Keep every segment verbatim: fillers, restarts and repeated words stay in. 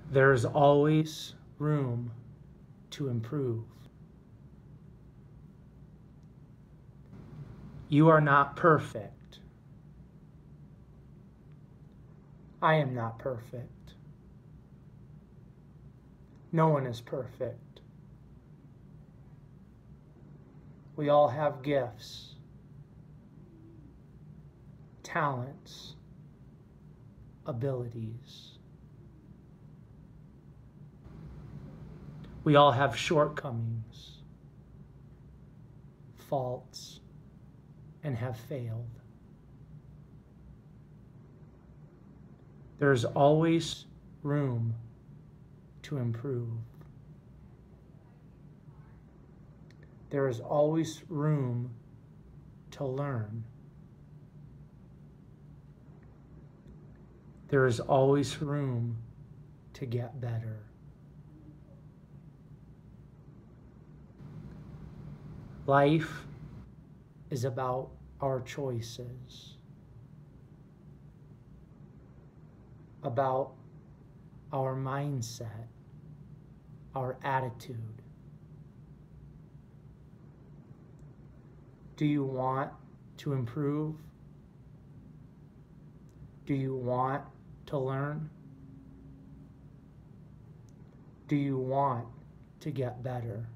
There is always room to improve. You are not perfect. I am not perfect. No one is perfect. We all have gifts, talents, abilities. We all have shortcomings, faults, and have failed. There is always room to improve. There is always room to learn. There is always room to get better. Life is about our choices, about our mindset, our attitude. Do you want to improve? Do you want to learn? Do you want to get better?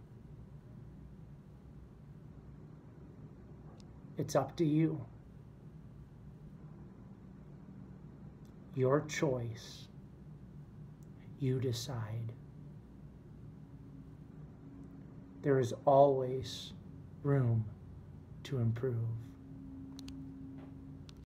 It's up to you. Your choice. You decide. There is always room to improve.